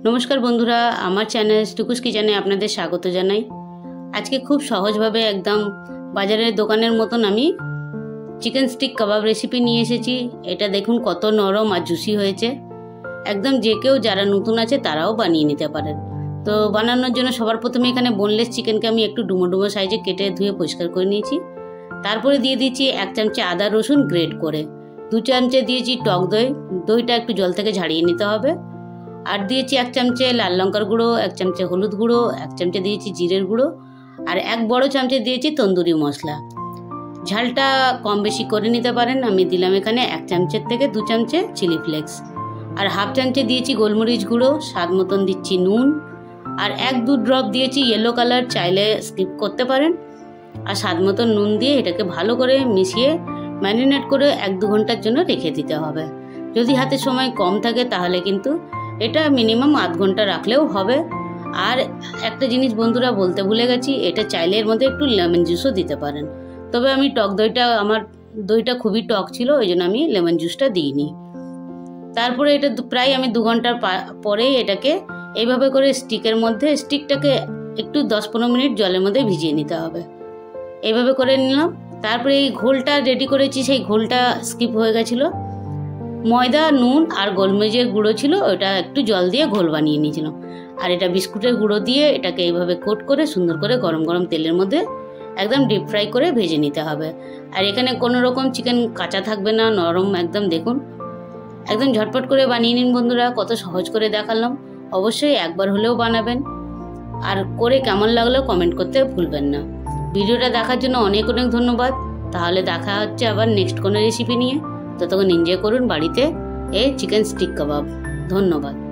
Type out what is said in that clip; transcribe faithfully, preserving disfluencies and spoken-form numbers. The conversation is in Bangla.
नमस्कार बंधुरा आमार चैनल टुकुस किचेने आपनादेर स्वागत जानाई। आज के खूब सहज भावे एकदम बाजारेर दोकानेर मतन आमी चिकेन स्टिक कबाब रेसिपि निये एसेछि। एटा देखुन कत नरम और जुसि हयेछे। एकदम जे केउ जारा नतुन आछे ताराओ बानिये निते पारेन। तो बानानोर जोन्नो सबार प्रथमे एखाने बोनलेस चिकेनके आमी एकटु डुमो डुमो साइजे केटे धुए परिष्कार करे नियेछि। तारपरे दिये दियेछि एक चामचे आदा रसुन ग्रेट करे, दु चामचे दियेछि टक दई, दईटा एकटु जल थेके झाड़िये निते होबे। और दिएछि एक चामचे लाल लंकार गुड़ो, एक चामचे हलुद गुड़ो, एक चामचे दिएछि जिरेर गुड़ो और एक बड़ो चामचे दिएछि तंदुरी मशला। झालटा कम बेशी करे निते पारेन। आमी दिलाम एखाने एक चामचेर थेके दु चामचे चिली फ्लेक्स और हाफ चामचे दिएछि गोलमरिच गुड़ो, स्वाद मतन दिচ্ছি নুন और एक दु ड्रप दिएछि येलो कलर, चाइले स्किप करते पारेन। और स्वाद मतन নুন दिए एटाके भालो करे मिशिए मैरिनेट करे एक दु घंटार जोन्नो रेखे दिते होबे। यदि हाते समय कम थाके ताहले किन्तु এটা মিনিমাম আধ ঘন্টা রাখলেও হবে। আর একটা জিনিস বন্ধুরা বলতে ভুলে গেছি, এটা চাইলে এর মধ্যে একটু লেমন জুসও দিতে পারেন। তবে আমি টক দইটা আমার দইটা খুবই টক ছিল, ওই জন্য আমি লেমন জুসটা দিইনি। তারপরে এটা প্রায় আমি দু ঘন্টার পরে এটাকে এইভাবে করে স্টিকের মধ্যে স্টিকটাকে একটু দশ পনেরো মিনিট জলের মধ্যে ভিজিয়ে নিতে হবে। এইভাবে করে নিলাম। তারপরে এই ঘোলটা রেডি করেছি, সেই ঘোলটা স্কিপ হয়ে গেছিলো। ময়দা নুন আর গোলমরিচের গুঁড়ো ছিল, ওটা একটু জল দিয়ে ঘোল বানিয়ে নিয়েছিলাম। আর এটা বিস্কুটের গুঁড়ো দিয়ে এটাকে এইভাবে কোট করে সুন্দর করে গরম গরম তেলের মধ্যে একদম ডিপ ফ্রাই করে ভেজে নিতে হবে। আর এখানে কোনো রকম চিকেন কাঁচা থাকবে না, নরম একদম। দেখুন একদম ঝটপট করে বানিয়ে নিন বন্ধুরা, কত সহজ করে দেখালাম। অবশ্যই একবার হলেও বানাবেন আর করে কেমন লাগলো কমেন্ট করতে ভুলবেন না। ভিডিওটা দেখার জন্য অনেক অনেক ধন্যবাদ। তাহলে দেখা হচ্ছে আবার নেক্সট কোনো রেসিপি নিয়ে। ততক্ষণ এনজয় করুন বাড়িতে এই চিকেন স্টিক কাবাব। ধন্যবাদ।